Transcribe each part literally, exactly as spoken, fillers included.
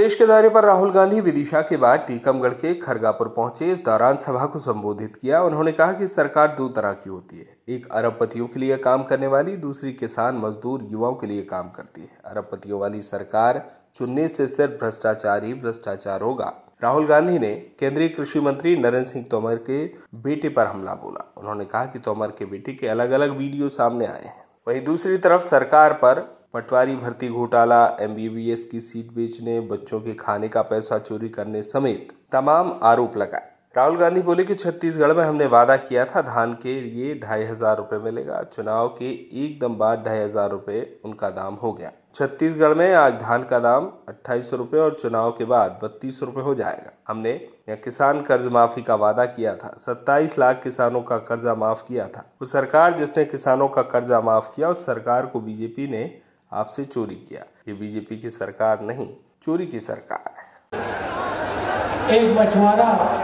प्रदेश के दौरे पर राहुल गांधी विदिशा के बाद टीकमगढ़ के खरगापुर पहुंचे। इस दौरान सभा को संबोधित किया। उन्होंने कहा कि सरकार दो तरह की होती है, एक अरबपतियों के लिए काम करने वाली, दूसरी किसान मजदूर युवाओं के लिए काम करती है। अरबपतियों वाली सरकार चुनने से सिर्फ भ्रष्टाचार ही भ्रष्टाचार होगा। राहुल गांधी ने केंद्रीय कृषि मंत्री नरेंद्र सिंह तोमर के बेटे पर हमला बोला। उन्होंने कहा कि तोमर के बेटे के अलग अलग वीडियो सामने आए हैं। वहीं दूसरी तरफ सरकार पर पटवारी भर्ती घोटाला, एम बी बी एस की सीट बेचने, बच्चों के खाने का पैसा चोरी करने समेत तमाम आरोप लगाए। राहुल गांधी बोले कि छत्तीसगढ़ में हमने वादा किया था धान के लिए ढाई हजार रुपए मिलेगा। चुनाव के एकदम बाद ढाई हजार रुपए उनका दाम हो गया। छत्तीसगढ़ में आज धान का दाम अट्ठाईस सौ रुपए और चुनाव के बाद बत्तीस रुपए हो जाएगा। हमने यहाँ किसान कर्ज माफी का वादा किया था। सत्ताईस लाख किसानों का कर्जा माफ किया था। वो सरकार जिसने किसानों का कर्जा माफ किया, उस सरकार को बीजेपी ने आपसे चोरी किया। ये बीजेपी की सरकार नहीं, चोरी की सरकार है। एक मछुआरा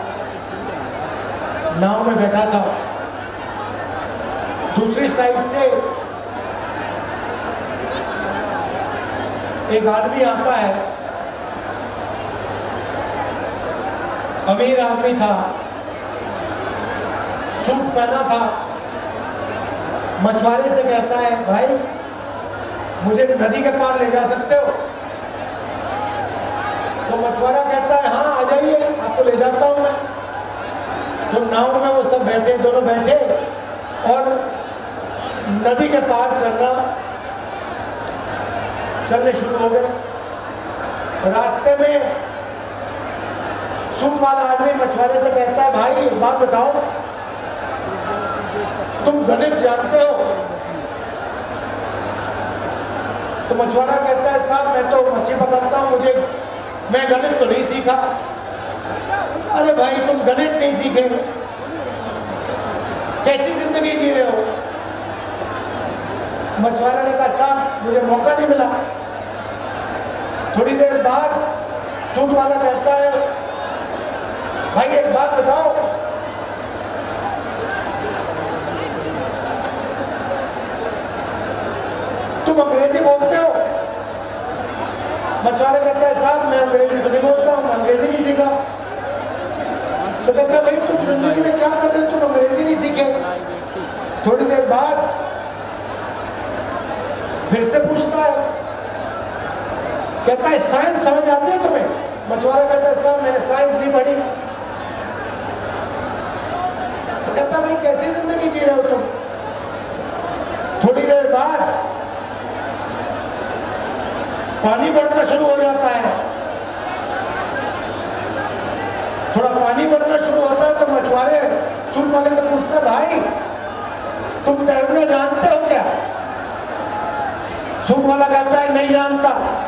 नाव में बैठा था, दूसरी साइड से एक आदमी आता है, अमीर आदमी था, सूट पहना था। मछुआरे से कहता है, भाई मुझे नदी के पार ले जा सकते हो? तो मछुआरा कहता है, हाँ आ जाइए, आपको ले जाता हूं मैं। तो नाव में वो सब बैठे, दोनों बैठे और नदी के पार चलना चलने शुरू हो गए। रास्ते में सूट वाला आदमी मछुआरे से कहता है, भाई एक बात बताओ, तुम गणित जानते हो? तो मछुआरा कहता है, साहब मैं तो मच्छी पकड़ता हूं, मुझे मैं गणित तो नहीं सीखा। अरे भाई तुम गणित नहीं सीखे, कैसी जिंदगी जी रहे हो? मछुआरा ने कहा, साहब मुझे मौका नहीं मिला। थोड़ी देर बाद सूट वाला कहता है, भाई एक बात बताओ, तुम अंग्रेजी बोलते हो? मछुआरा कहता है, साहब मैं अंग्रेजी तो नहीं बोलता हूं, अंग्रेजी नहीं सीखा। तो कहता है, भाई तुम जिंदगी में क्या कर रहे हो, तुम अंग्रेजी नहीं सीखे? थोड़ी देर बाद फिर से पूछता है, कहता है, साइंस समझ आती है तुम्हें? मछुआरा कहता है, साहब मैंने साइंस नहीं पढ़ी। तो कहता है, भाई कैसी जिंदगी जी रहे हो तुम? थोड़ी देर बाद पानी बढ़ना शुरू हो जाता है। थोड़ा पानी बढ़ना शुरू होता है तो मछुआरे सूट वाले से पूछते हैं, भाई तुम तैरना जानते हो क्या? सूट वाला कहता है, नहीं जानता।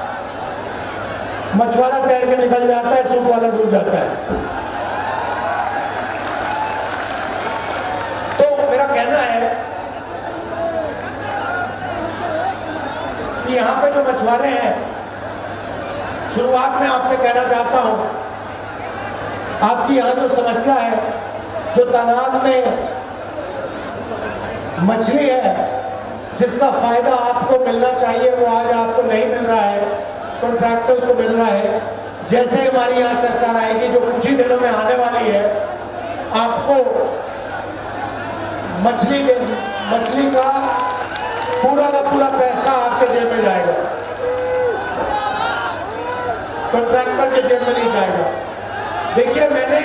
मछुआरा तैर के निकल जाता है, सूट वाला डूब जाता है। तो मेरा कहना है कि यहां पे जो मछुआरे हैं, शुरुआत में आपसे कहना चाहता हूं, आपकी यहां जो समस्या है, जो तालाब में मछली है जिसका फायदा आपको मिलना चाहिए वो आज आपको नहीं मिल रहा है, कॉन्ट्रैक्टर्स को मिल रहा है। जैसे हमारी यहां सरकार आएगी जो कुछ ही दिनों में आने वाली है, आपको मछली के मछली का पूरा का पूरा पैसा आपके जेब में जाएगा, कॉन्ट्रैक्टर के जेब में नहीं जाएगा। देखिए मैंने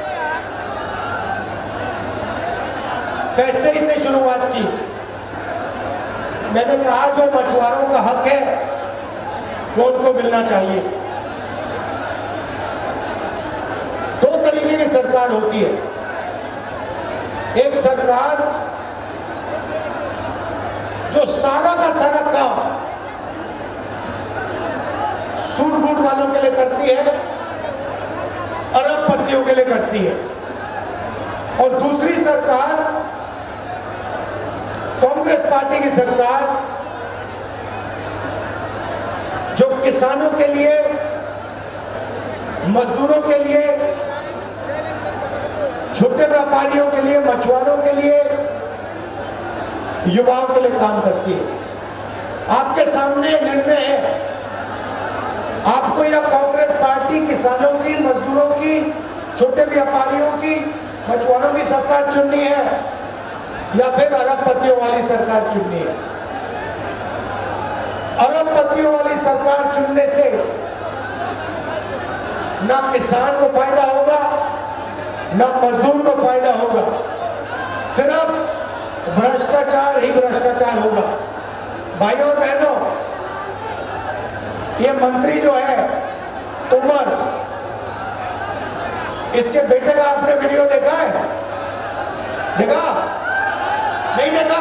पैसे ही से शुरुआत की। मैंने कहा जो मछुआरों का हक है वो उनको मिलना चाहिए। दो तरीके की सरकार होती है। एक सरकार जो सारा का सारा काम सूट बूट वालों के लिए करती है, अरबपतियों के लिए करती है। और दूसरी सरकार, कांग्रेस पार्टी की सरकार, जो किसानों के लिए, मजदूरों के लिए, छोटे व्यापारियों के लिए, मछुआरों के लिए, युवाओं के लिए काम करती है। आपके सामने निर्णय है आपको या कांग्रेस पार्टी किसानों की, मजदूरों की, छोटे व्यापारियों की, मछुआरों की सरकार चुननी है या फिर अरबपतियों वाली सरकार चुननी है? अरबपतियों वाली सरकार चुनने से ना किसान को फायदा होगा, ना मजदूर को फायदा होगा, सिर्फ भ्रष्टाचार ही भ्रष्टाचार होगा। भाइयों और बहनों, ये मंत्री जो है तोमर, इसके बेटे का आपने वीडियो देखा है? देखा? नहीं देखा?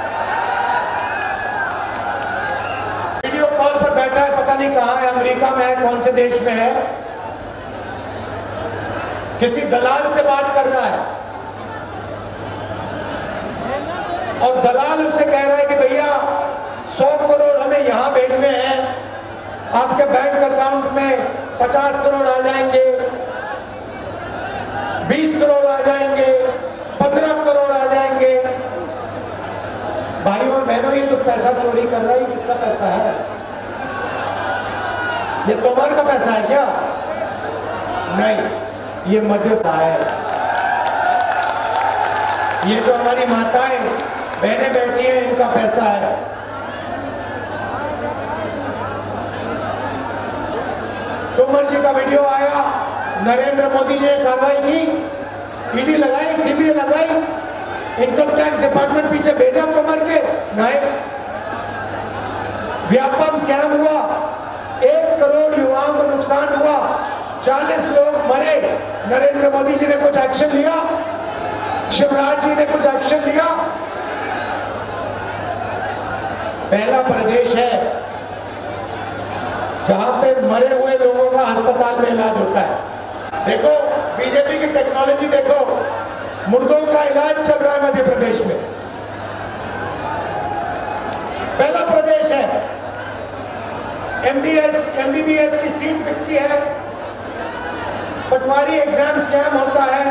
वीडियो कॉल पर बैठा है, पता नहीं कहां है, अमेरिका में है, कौन से देश में है, किसी दलाल से बात कर रहा है और दलाल उसे कह रहा है कि भैया सौ करोड़ हमें यहां भेजने हैं, आपके बैंक अकाउंट में पचास करोड़ आ जाएंगे, बीस करोड़ आ जाएंगे, पंद्रह करोड़ आ जाएंगे। भाइयों और बहनों, ये तो पैसा चोरी कर रहा है, किसका पैसा है? ये तोमर का पैसा है क्या? नहीं, ये मध्य का है। ये जो हमारी माताएं बहनें बैठी हैं, इनका पैसा है। तोमर जी का वीडियो आया, नरेंद्र मोदी जी ने कार्रवाई की, ईडी लगाई, सीबीआई लगाई, इनकम टैक्स डिपार्टमेंट पीछे भेजा तोमर के, नहीं। व्यापम स्कैम हुआ, एक करोड़ युवाओं को नुकसान हुआ, चालीस लोग मरे, नरेंद्र मोदी जी ने कुछ एक्शन लिया? शिवराज जी ने कुछ एक्शन लिया? पहला प्रदेश है जहां पे मरे हुए लोगों का अस्पताल में इलाज होता है। देखो बीजेपी की टेक्नोलॉजी, देखो मुर्दों का इलाज चल रहा है मध्य प्रदेश में। पहला प्रदेश है, एमडीएस एमबीबीएस की सीट बिकती है, पटवारी एग्जाम स्कैम होता है,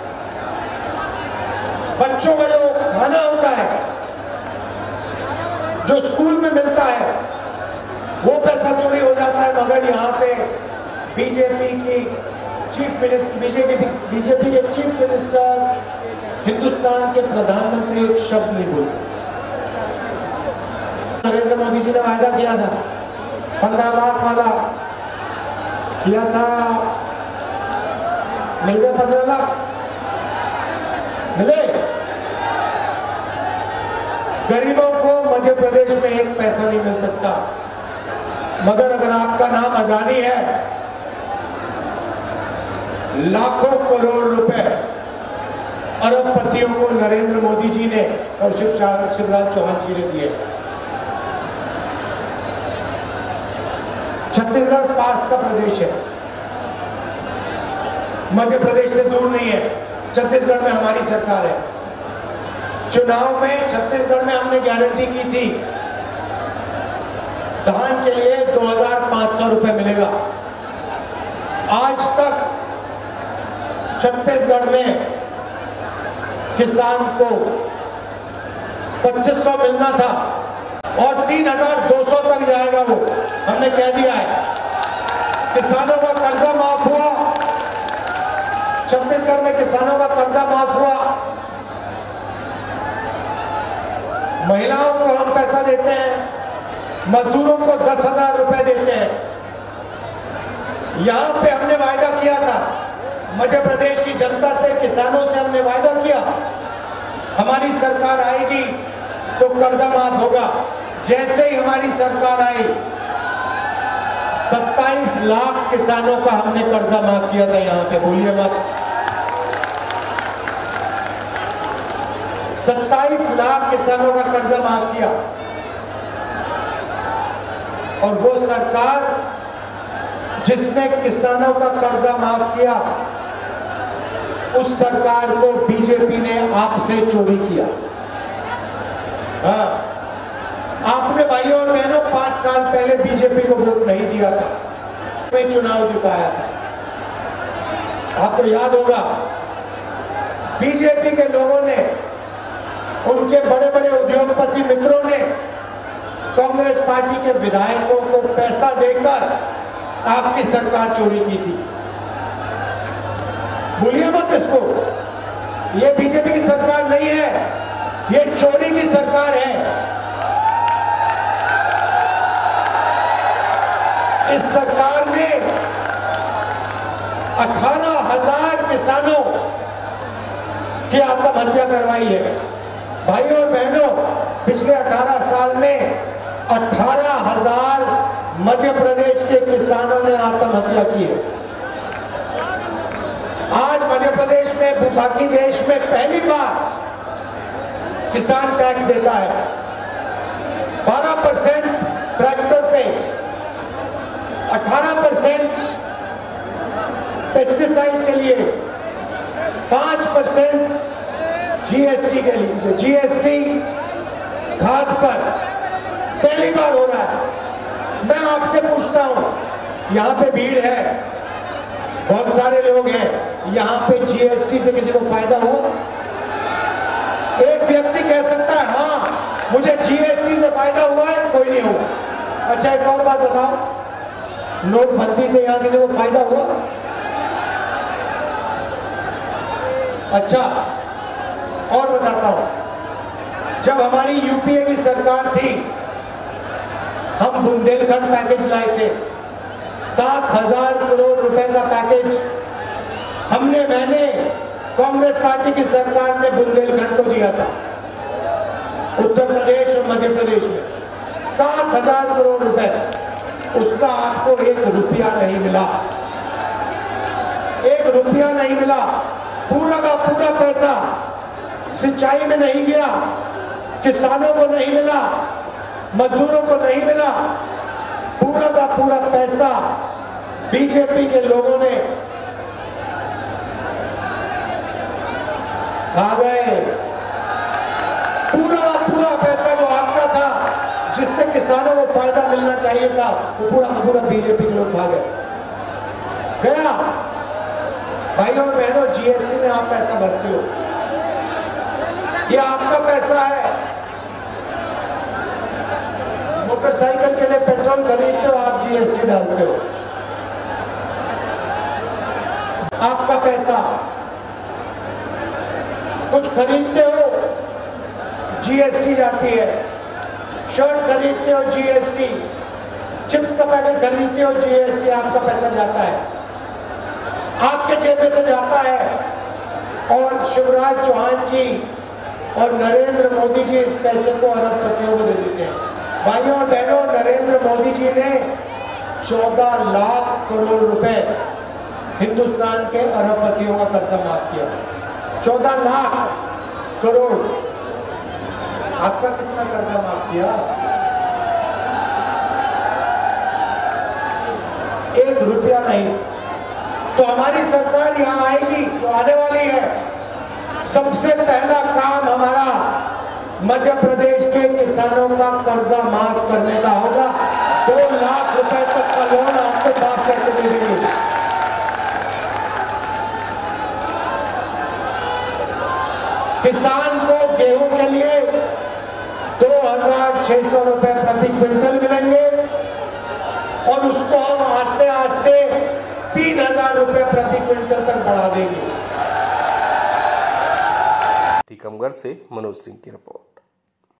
बच्चों का जो खाना होता है, जो स्कूल में मिलता है, वो पैसा चोरी हो जाता है। मगर यहाँ पे बीजेपी की चीफ मिनिस्टर बीजेपी बीजेपी के चीफ मिनिस्टर, हिंदुस्तान के प्रधानमंत्री एक शब्द नहीं बोलते। नरेंद्र मोदी जी ने वायदा किया था, पंद्रह लाख वाला किया था, मिल गए पंद्रह लाख, मिले। गरीबों को मध्य प्रदेश में एक पैसा नहीं मिल सकता। मगर अगर आपका नाम अदानी है, लाखों करोड़ रुपए अरबपतियों को नरेंद्र मोदी जी ने और शिवराज चौहान जी ने दिए। छत्तीसगढ़ पास का प्रदेश है, मध्य प्रदेश से दूर नहीं है। छत्तीसगढ़ में हमारी सरकार है। चुनाव में छत्तीसगढ़ में हमने गारंटी की थी, धान के लिए दो हजार पांच सौ रुपए मिलेगा। आज तक छत्तीसगढ़ में किसान को पच्चीस सौ मिलना था और तीन हजार दो सौ तक जाएगा, वो हमने कह दिया है। किसानों का कर्जा माफ हुआ, छत्तीसगढ़ में किसानों का कर्जा माफ हुआ। महिलाओं को हम पैसा देते हैं, मजदूरों को दस हजार रुपए देते हैं। यहां पे हमने वायदा किया था, मध्य प्रदेश की जनता से, किसानों से हमने वायदा किया, हमारी सरकार आएगी तो कर्जा माफ होगा। जैसे ही हमारी सरकार आई, सत्ताईस लाख किसानों का हमने कर्जा माफ किया था। यहां पे बोलिए मत, सत्ताईस लाख किसानों का कर्जा माफ किया। और वो सरकार जिसने किसानों का कर्जा माफ किया, उस सरकार को बीजेपी ने आपसे चोरी किया। हाँ, आपने भाइयों और बहनों पांच साल पहले बीजेपी को वोट नहीं दिया था, मैं चुनाव जिताया था। आपको याद होगा, बीजेपी के लोगों ने, उनके बड़े बड़े उद्योगपति मित्रों ने कांग्रेस पार्टी के विधायकों को पैसा देकर आपकी सरकार चोरी की थी। भूलिए मत इसको। ये बीजेपी की सरकार नहीं है, ये चोरी की सरकार है। इस सरकार ने अठारह हजार किसानों की आत्महत्या करवाई है। भाइयों और बहनों, पिछले अठारह साल में अठारह हजार मध्य प्रदेश के किसानों ने आत्महत्या की है। आज मध्य प्रदेश में, बाकी देश में पहली बार किसान टैक्स देता है। बारह परसेंट ट्रैक्टर पे, अठारह परसेंट पेस्टिसाइड के लिए, पांच परसेंट जीएसटी के लिए, जीएसटी खाद पर पहली बार हो रहा है। मैं आपसे पूछता हूं, यहां पे भीड़ है, बहुत सारे लोग हैं, यहां पे जीएसटी से किसी को फायदा हुआ? एक व्यक्ति कह सकता है हाँ मुझे जीएसटी से फायदा हुआ है, कोई नहीं हुआ। अच्छा एक और बात बताओ, नोटबंदी से यहां किसी को फायदा हुआ? अच्छा और बताता हूं, जब हमारी यूपीए की सरकार थी, हम बुंदेलखंड पैकेज लाए थे, सात हजार करोड़ रुपए का पैकेज हमने मैंने कांग्रेस पार्टी की सरकार ने बुंदेलखंड को दिया था। उत्तर प्रदेश और मध्य प्रदेश में सात हजार करोड़ रुपए, उसका आपको एक रुपया नहीं मिला, एक रुपया नहीं मिला। पूरा का पूरा पैसा सिंचाई में नहीं गया, किसानों को नहीं मिला, मजदूरों को नहीं मिला। पूरा का पूरा पैसा बीजेपी के लोगों ने खा गए। पूरा पूरा पैसा जो आपका था, जिससे किसानों को फायदा मिलना चाहिए था, वो पूरा का पूरा बीजेपी के लोग खा गए। गया। भाइयों और बहनों, जीएसटी में आप पैसा भरते हो, ये आपका पैसा है। मोटरसाइकिल के लिए पेट्रोल खरीदते हो, आप जीएसटी डालते हो, आपका पैसा। कुछ खरीदते हो, जीएसटी जाती है। शर्ट खरीदते हो, जीएसटी। चिप्स का पैकेट खरीदते हो, जीएसटी, आपका पैसा जाता है, आपके जेब से जाता है। और शिवराज चौहान जी और नरेंद्र मोदी जी पैसे को अरबपतियों को दे देते हैं। भाइयों और बहनों, नरेंद्र मोदी जी ने चौदह लाख करोड़ रुपए हिंदुस्तान के अरबपतियों का कर्जा माफ किया। चौदह लाख करोड़। आपका कितना कर्जा माफ किया? एक रुपया नहीं। तो हमारी सरकार यहां आएगी, जो आने वाली है, सबसे पहला काम हमारा मध्य प्रदेश के किसानों का कर्जा माफ करने का होगा। दो लाख रुपए तक का लोन आपको माफ करके दे देंगे। किसान को गेहूं के लिए दो हजार छह सौ रुपए प्रति क्विंटल मिलेंगे और उसको हम आस्ते आस्ते तीन हजार रुपए प्रति क्विंटल तक बढ़ा देंगे। टीकमगढ़ से मनोज सिंह की रिपोर्ट।